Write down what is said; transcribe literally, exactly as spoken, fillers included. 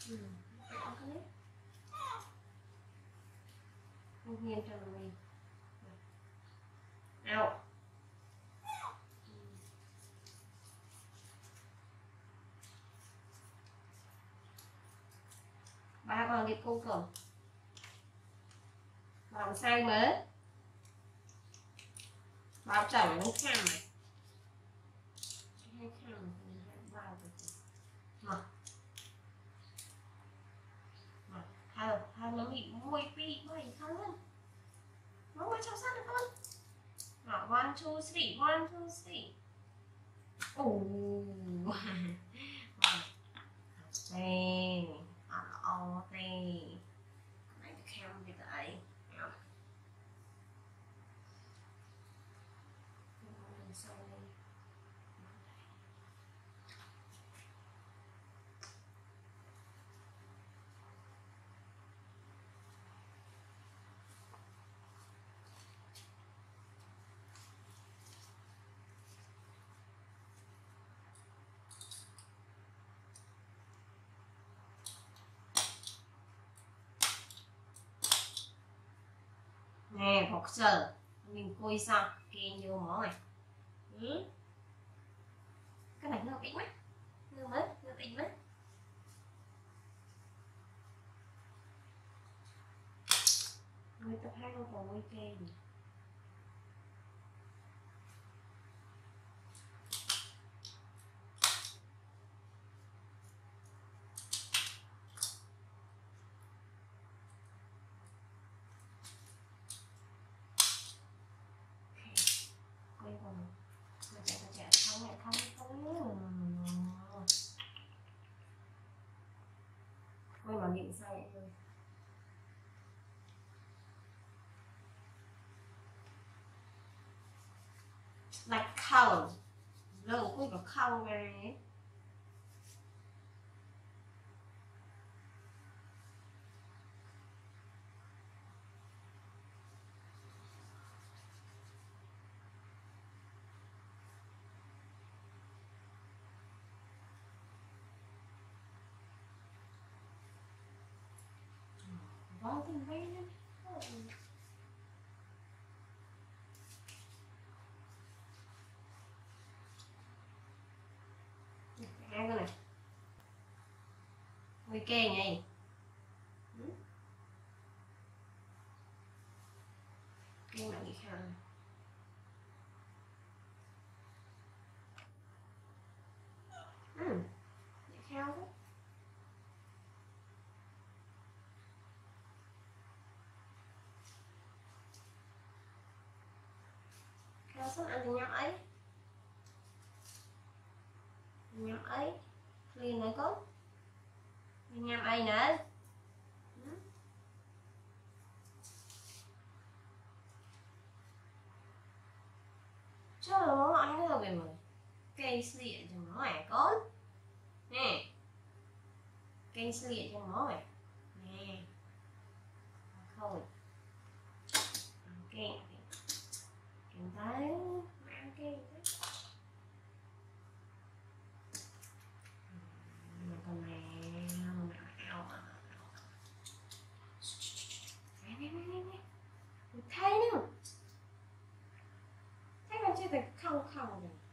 Ừ. Không nghiêng cho mình. Ao. Ba con đi cung cường. Làm sai mới. Bao chảy nó khăn này. Hai khăn bao mà. Mà thay thay nó bị mùi bị mày không. Nó mới cho sát được con. Nào, one, two, three, one, two, three. Ồ. Đây, ăn đây. Này cái keo như vậy. Nè, một giờ mình khui xong kia nhiều món này. Ừ. Cái này nó ít mấy, nó mới, nó ít mấy. Người tập hai con còn quay kê gì. Quay còn mà chạy mà chạy không này không không. Quay mà điện sao vậy thôi. Like khâu. Rồi cũng có khâu này. Vâng thì vay lên. Hai con này. Ok nhỉ. Cái này bị khăn. Ừ. Bị khao đó. Khao sẵn ăn thì nhắm ấy. Nhắm ấy. Liền này con. Nhắm ấy nữa. Trời ơi, anh nó về mà cây sliện cho nó hả con. Nè. Cây sliện cho nó hả. Nè. Thôi. Ok. Cái tay. Ăn cái tay. Mà con mèo. Nè nè nè nè. Thấy nữa. Thấy con chưa thể không không rồi.